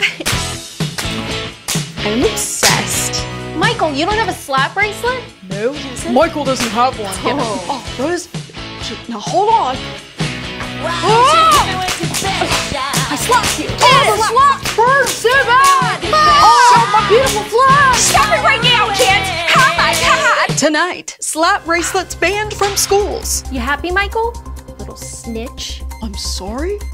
I'm obsessed. Michael, you don't have a slap bracelet? No, Michael doesn't have one. Oh, Rose, now hold on. I slapped you. Slap burns so bad. Oh, my beautiful flag. Stop it right now, kids. Oh my God. Tonight, slap bracelets banned from schools. You happy, Michael? Little snitch. I'm sorry?